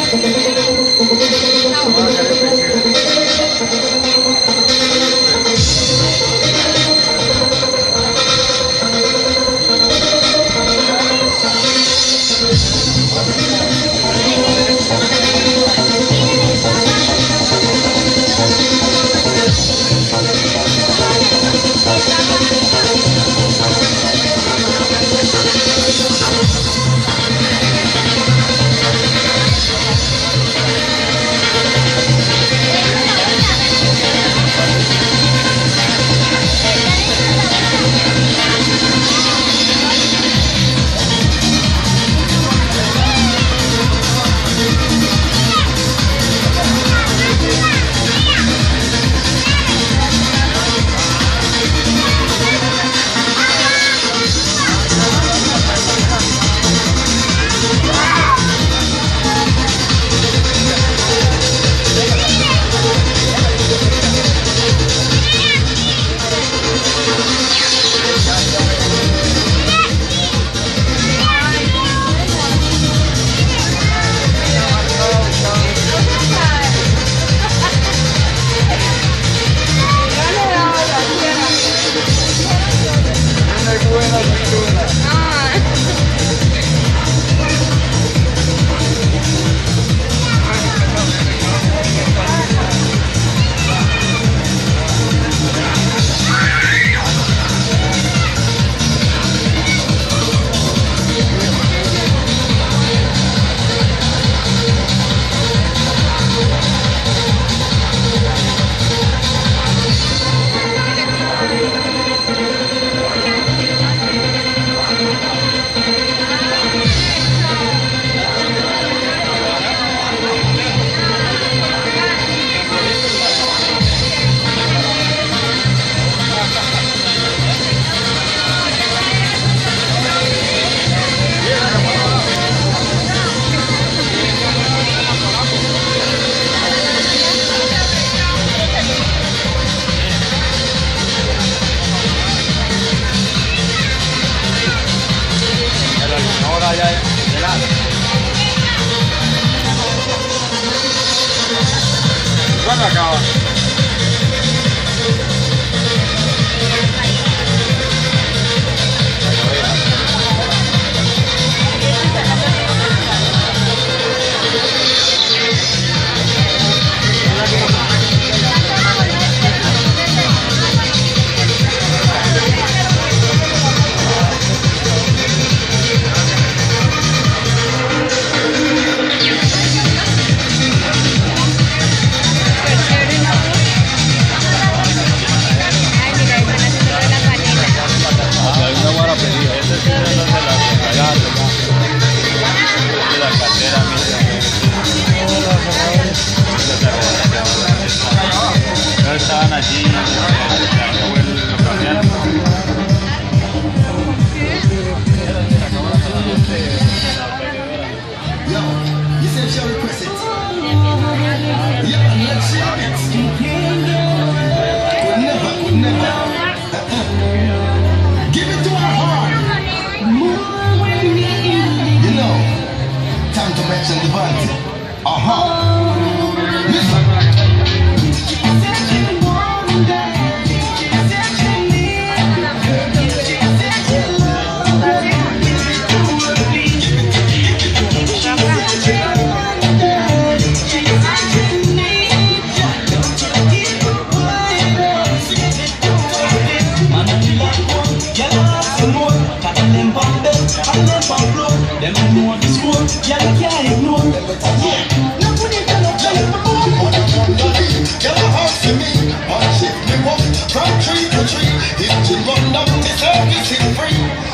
¿Cuándo acaba? Estaban allí, lo cambiaron. Give it to our heart. You know, time to mention the band. Listen. Them know the score, yeah, they can't ignore. Yeah, no put it down, get a house to me, one shift me walk from tree to tree. If you run down the service, it's free.